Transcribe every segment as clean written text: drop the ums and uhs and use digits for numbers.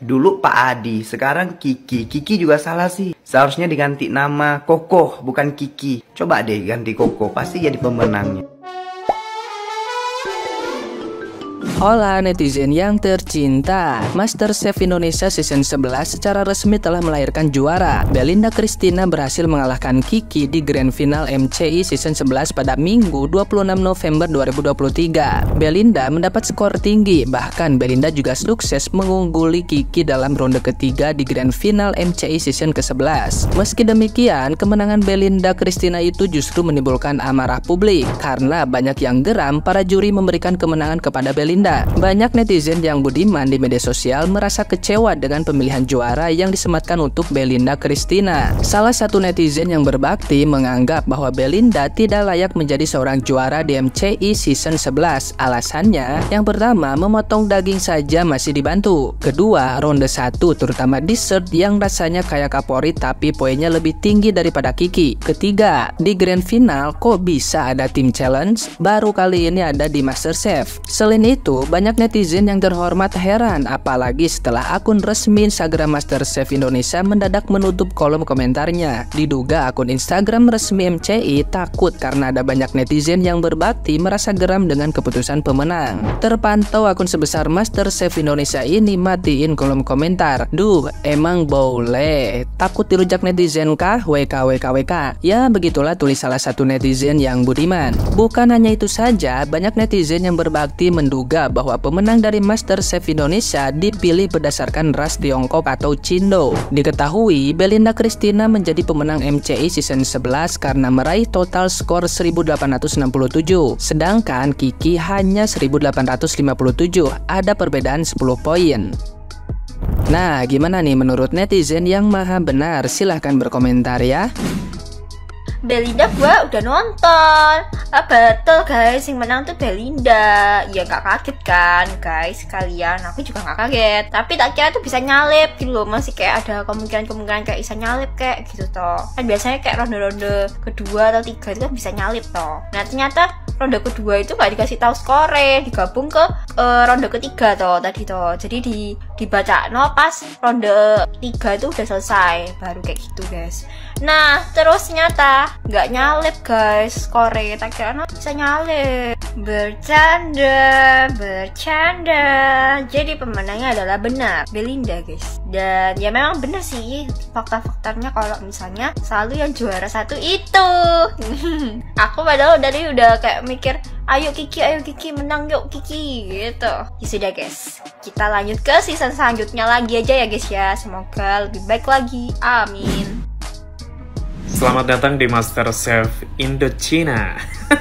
Dulu Pak Adi, sekarang Kiki. Kiki juga salah sih. Seharusnya diganti nama Koko, bukan Kiki. Coba deh ganti Koko, pasti jadi pemenangnya. Hola netizen yang tercinta, MasterChef Indonesia Season 11 secara resmi telah melahirkan juara. Belinda Christina berhasil mengalahkan Kiki di Grand Final MCI Season 11 pada Minggu 26 November 2023. Belinda mendapat skor tinggi, bahkan Belinda juga sukses mengungguli Kiki dalam ronde ketiga di Grand Final MCI Season ke-11. Meski demikian, kemenangan Belinda Christina itu justru menimbulkan amarah publik, karena banyak yang geram para juri memberikan kemenangan kepada Belinda. Banyak netizen yang budiman di media sosial merasa kecewa dengan pemilihan juara yang disematkan untuk Belinda Christina. Salah satu netizen yang berbakti menganggap bahwa Belinda tidak layak menjadi seorang juara di MCI Season 11. Alasannya, yang pertama, memotong daging saja masih dibantu. Kedua, ronde 1 terutama dessert yang rasanya kayak kapori tapi poinnya lebih tinggi daripada Kiki. Ketiga, di Grand Final kok bisa ada tim challenge? Baru kali ini ada di MasterChef. Selain itu, banyak netizen yang terhormat heran, apalagi setelah akun resmi Instagram MasterChef Indonesia mendadak menutup kolom komentarnya. Diduga akun Instagram resmi MCI takut karena ada banyak netizen yang berbakti merasa geram dengan keputusan pemenang. Terpantau akun sebesar MasterChef Indonesia ini matiin kolom komentar. Duh, emang boleh? Takut dirujak netizen kah? WK. Ya, begitulah tulis salah satu netizen yang budiman. Bukan hanya itu saja, banyak netizen yang berbakti menduga bahwa pemenang dari MasterChef Indonesia dipilih berdasarkan ras Tiongkok atau Cindo. Diketahui, Belinda Christina menjadi pemenang MCI Season 11 karena meraih total skor 1867, sedangkan Kiki hanya 1857, ada perbedaan 10 poin. Nah, gimana nih menurut netizen yang maha benar? Silahkan berkomentar ya. Belinda gua udah nonton. Betul guys, yang menang tuh Belinda. Ya gak kaget kan guys, kalian. Aku juga gak kaget, tapi tak kira tuh bisa nyalip gitu loh. Masih kayak ada kemungkinan kayak bisa nyalip kayak gitu toh. Kan biasanya kayak ronde-ronde kedua atau tiga itu kan bisa nyalip toh. Nah ternyata ronde kedua itu gak dikasih tahu skore, digabung ke ronde ketiga toh tadi toh. Jadi dibaca no pas ronde 3 itu udah selesai, baru kayak gitu guys. Nah terus nyata nggak nyalip guys skore, tak kira bisa nyalip. Bercanda. Jadi pemenangnya adalah benar Belinda guys. Dan ya memang benar sih fakta-faktanya kalau misalnya selalu yang juara satu itu. Aku padahal dari udah kayak mikir ayo Kiki menang yuk Kiki gitu. Ya sudah guys, kita lanjut ke season selanjutnya lagi aja ya guys ya. Semoga lebih baik lagi, amin. Selamat datang di MasterChef Indochina.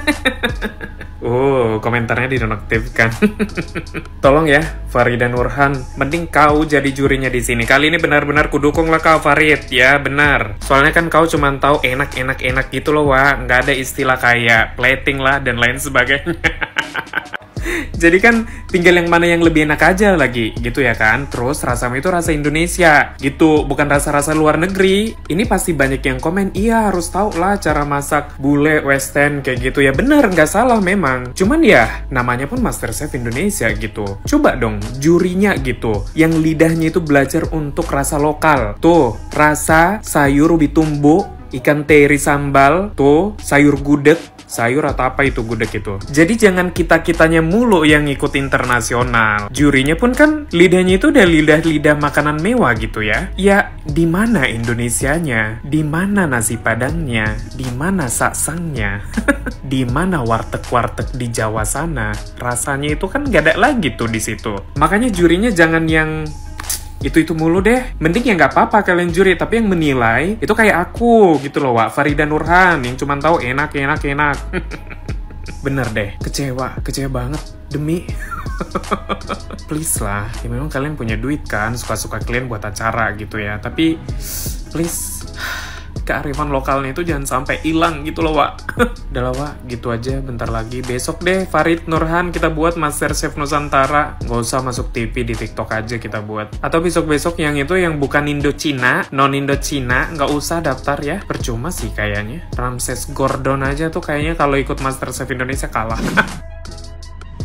Komentarnya dinonaktifkan. Tolong ya, Farid dan Nurhan, mending kau jadi jurinya di sini. Kali ini benar-benar kudukung lah kau Farid, ya benar. Soalnya kan kau cuma tahu enak gitu loh, Wak. Nggak ada istilah kayak plating lah dan lain sebagainya. Jadi kan tinggal yang mana yang lebih enak aja lagi gitu ya kan. Terus rasanya itu rasa Indonesia gitu, bukan rasa-rasa luar negeri. Ini pasti banyak yang komen, iya harus tahu lah cara masak bule western kayak gitu. Ya bener, nggak salah memang. Cuman ya namanya pun MasterChef Indonesia gitu. Coba dong jurinya gitu yang lidahnya itu belajar untuk rasa lokal. Tuh rasa sayur ubi tumbuk, ikan teri sambal, tuh sayur gudeg. Sayur atau apa itu gudeg itu. Jadi jangan kita-kitanya mulu yang ikut internasional. Jurinya pun kan lidahnya itu udah lidah-lidah makanan mewah gitu ya. Ya, di mana Indonesianya? Di mana nasi padangnya? Di mana saksangnya? Di mana warteg-warteg di Jawa sana? Rasanya itu kan gak ada lagi tuh di situ. Makanya jurinya jangan yang itu mulu deh. Mending ya nggak apa-apa kalian juri, tapi yang menilai itu kayak aku gitu loh, Wak. Farid dan Nurhan yang cuma tahu enak. Bener deh, kecewa banget demi. Please lah, ya memang kalian punya duit kan, suka-suka kalian buat acara gitu ya. Tapi please, kearifan lokalnya itu jangan sampai hilang gitu loh, Wak. Udah lah, Wak, gitu aja, bentar lagi. Besok deh, Farid, Nurhan, kita buat MasterChef Nusantara. Nggak usah masuk TV, di TikTok aja kita buat. Atau besok-besok yang itu yang bukan Indochina, non-Indochina, nggak usah daftar ya. Percuma sih kayaknya. Ramses Gordon aja tuh kayaknya kalau ikut MasterChef Indonesia kalah.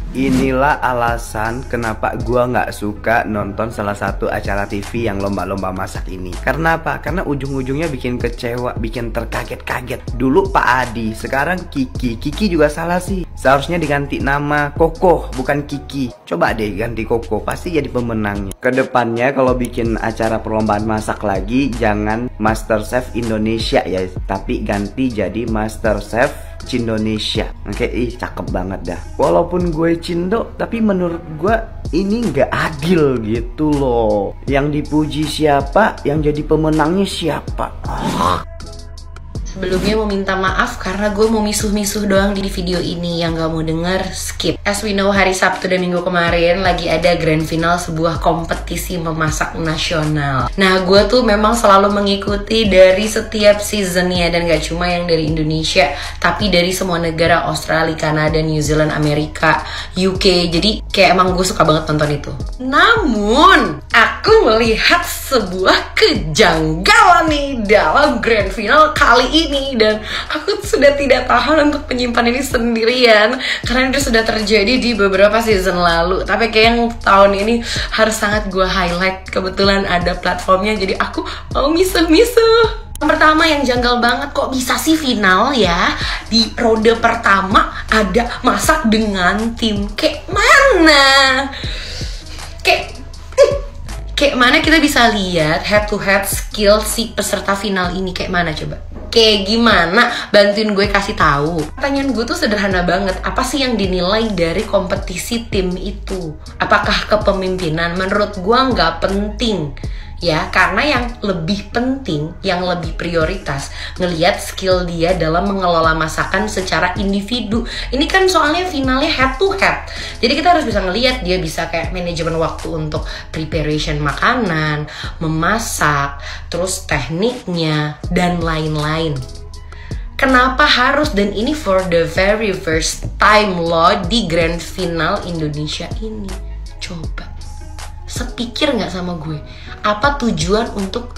Inilah alasan kenapa gua nggak suka nonton salah satu acara TV yang lomba-lomba masak ini. Karena apa? Karena ujung-ujungnya bikin kecewa, bikin terkaget-kaget. Dulu Pak Adi, sekarang Kiki. Kiki juga salah sih. Seharusnya diganti nama Koko, bukan Kiki. Coba deh ganti Koko, pasti jadi pemenangnya. Kedepannya kalau bikin acara perlombaan masak lagi, jangan MasterChef Indonesia ya, tapi ganti jadi MasterChef Indonesia. Oke, cakep banget dah. Walaupun gue Cindo, tapi menurut gue ini nggak adil gitu loh. Yang dipuji siapa, yang jadi pemenangnya siapa? Sebelumnya mau minta maaf karena gue mau misuh-misuh doang di video ini. Yang gak mau denger, skip. As we know, hari Sabtu dan Minggu kemarin lagi ada grand final sebuah kompetisi memasak nasional. Nah, gue tuh memang selalu mengikuti dari setiap seasonnya. Dan gak cuma yang dari Indonesia, tapi dari semua negara, Australia, Kanada, New Zealand, Amerika, UK. Jadi kayak emang gue suka banget nonton itu. Namun, aku melihat sebuah kejanggalan nih dalam grand final kali ini, dan aku sudah tidak tahan untuk menyimpan ini sendirian karena itu sudah terjadi di beberapa season lalu. Tapi kayak yang tahun ini harus sangat gue highlight, kebetulan ada platformnya jadi aku mau misuh-misuh. Yang pertama yang janggal banget, kok bisa sih final ya di ronde pertama ada masak dengan tim kayak mana? Kayak mana kita bisa lihat head to head skill si peserta final ini kayak mana coba? Kayak gimana? Bantuin gue kasih tahu. Pertanyaan gue tuh sederhana banget. Apa sih yang dinilai dari kompetisi tim itu? Apakah kepemimpinan? Menurut gue nggak penting. Ya, karena yang lebih penting, yang lebih prioritas ngelihat skill dia dalam mengelola masakan secara individu. Ini kan soalnya finalnya head to head. Jadi kita harus bisa ngelihat dia bisa kayak manajemen waktu untuk preparation makanan, memasak, terus tekniknya dan lain-lain. Kenapa harus, dan ini for the very first time loh di grand final Indonesia ini. Coba sepikir nggak sama gue, apa tujuan untuk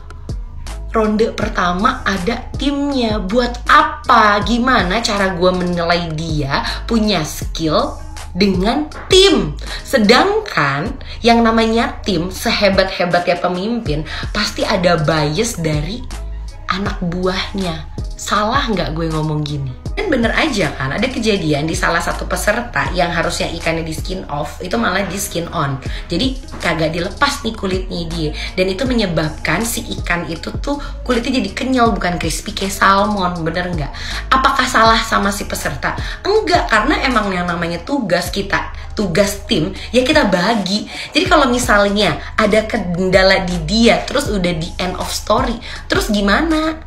ronde pertama ada timnya? Buat apa? Gimana cara gue menilai dia punya skill dengan tim? Sedangkan yang namanya tim, sehebat-hebatnya pemimpin, pasti ada bias dari anak buahnya. Salah nggak gue ngomong gini? Dan bener aja kan, ada kejadian di salah satu peserta yang harusnya ikannya di skin off, itu malah di skin on. Jadi kagak dilepas nih kulitnya dia. Dan itu menyebabkan si ikan itu tuh kulitnya jadi kenyal, bukan crispy kayak salmon. Bener nggak? Apakah salah sama si peserta? Enggak, karena emang yang namanya tugas kita, tugas tim, ya kita bagi. Jadi kalau misalnya ada kendala di dia, terus udah di end of story, terus gimana?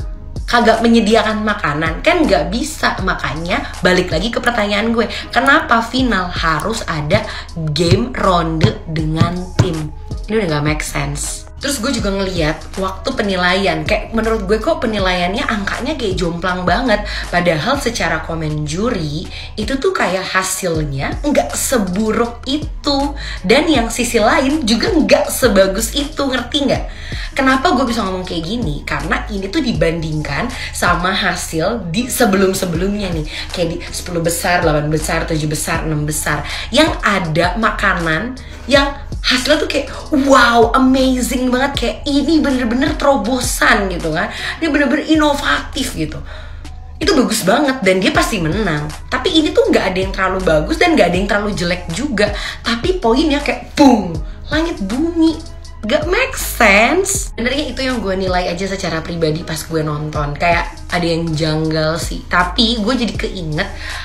Kagak menyediakan makanan, kan nggak bisa. Makanya balik lagi ke pertanyaan gue, kenapa final harus ada game ronde dengan tim? Ini udah nggak make sense. Terus gue juga ngeliat waktu penilaian, kayak menurut gue kok penilaiannya angkanya kayak jomplang banget. Padahal secara komen juri itu tuh kayak hasilnya nggak seburuk itu, dan yang sisi lain juga nggak sebagus itu, ngerti nggak? Kenapa gue bisa ngomong kayak gini? Karena ini tuh dibandingkan sama hasil di sebelum-sebelumnya nih, kayak di 10 besar, 8 besar, 7 besar, 6 besar, yang ada makanan yang hasilnya tuh kayak wow, amazing banget, kayak ini bener-bener terobosan gitu kan, ini bener-bener inovatif gitu. Itu bagus banget dan dia pasti menang. Tapi ini tuh nggak ada yang terlalu bagus dan nggak ada yang terlalu jelek juga, tapi poinnya kayak boom, langit bumi, gak make sense. Sebenarnya itu yang gue nilai aja secara pribadi pas gue nonton, kayak ada yang janggal sih. Tapi gue jadi keinget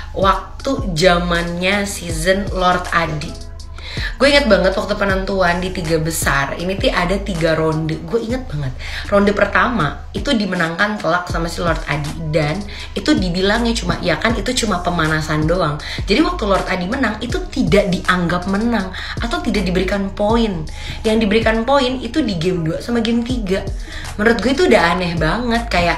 waktu zamannya season Lord Adi. Gue inget banget waktu penentuan di 3 besar ini tuh ada 3 ronde. Gue inget banget ronde pertama itu dimenangkan telak sama si Lord Adi, dan itu dibilangnya cuma, ya kan itu cuma pemanasan doang. Jadi waktu Lord Adi menang itu tidak dianggap menang atau tidak diberikan poin. Yang diberikan poin itu di game 2 sama game 3. Menurut gue itu udah aneh banget, kayak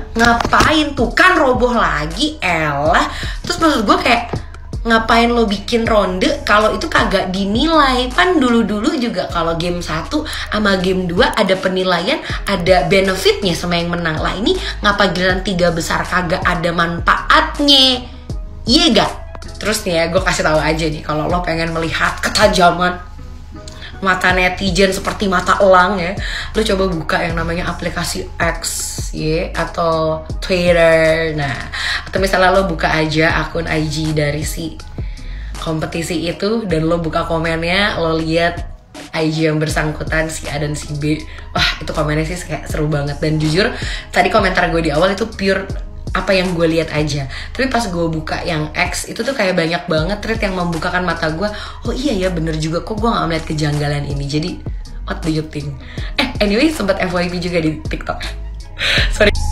ngapain tuh kan roboh lagi elah. Terus maksud gue kayak ngapain lo bikin ronde kalau itu kagak dinilai? Pan dulu-dulu juga kalau game 1 sama game 2 ada penilaian, ada benefitnya sama yang menang. Lah ini ngapa giliran 3 besar kagak ada manfaatnya? Iya gak? Terus nih ya, gue kasih tahu aja nih, kalau lo pengen melihat ketajaman mata netizen seperti mata elang ya, lo coba buka yang namanya aplikasi X ya, atau Twitter. Nah, atau misalnya lo buka aja akun IG dari si kompetisi itu, dan lo buka komennya, lo lihat IG yang bersangkutan si A dan si B. Wah, itu komennya sih kayak seru banget. Dan jujur, tadi komentar gue di awal itu pure apa yang gue lihat aja. Tapi pas gue buka yang X itu tuh kayak banyak banget tweet yang membukakan mata gue. Oh iya ya, bener juga, kok gue gak melihat kejanggalan ini. Jadi what do you think? Anyway, sempat FYP juga di TikTok. Sorry.